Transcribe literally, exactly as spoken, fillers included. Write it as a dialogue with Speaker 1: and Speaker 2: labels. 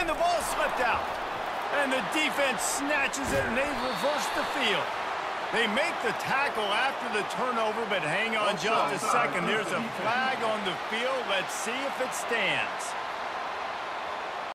Speaker 1: And the ball slipped out. And the defense snatches it, and they reverse the field. They make the tackle after the turnover, but hang on just a second. There's a flag on the field. Let's see if it stands.